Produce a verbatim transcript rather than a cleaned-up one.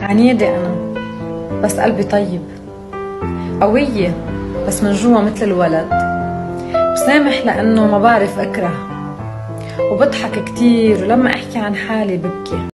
عنيدة أنا بس قلبي طيب، قوية بس من جوا مثل الولد، بسامح لأنه ما بعرف أكره، وبضحك كتير ولما أحكي عن حالي ببكي.